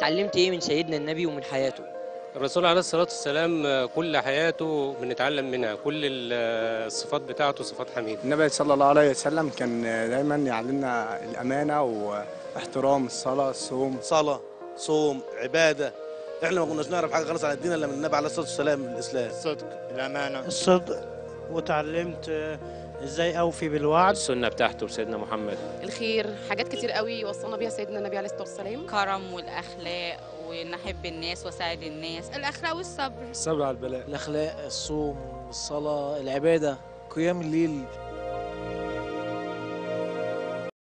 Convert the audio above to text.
اتعلمت ايه من سيدنا النبي ومن حياته؟ الرسول عليه الصلاة والسلام كل حياته بنتعلم منها، كل الصفات بتاعته صفات حميدة. النبي صلى الله عليه وسلم كان دايما يعلمنا الأمانة واحترام الصلاة الصوم. صلاة، صوم، عبادة. احنا ما كناش نعرف حاجة خالص عن الدين الا من النبي عليه الصلاة والسلام، الإسلام. الصدق، الأمانة، الصدق. وتعلمت ازاي اوفي بالوعد. السنة بتاعته لسيدنا محمد. الخير، حاجات كتير قوي وصلنا بيها سيدنا النبي عليه الصلاة والسلام. الكرم والأخلاق وإن أحب الناس وأساعد الناس. الأخلاق والصبر. الصبر على البلاء. الاخلاق، الصوم، الصلاة، العبادة، قيام الليل.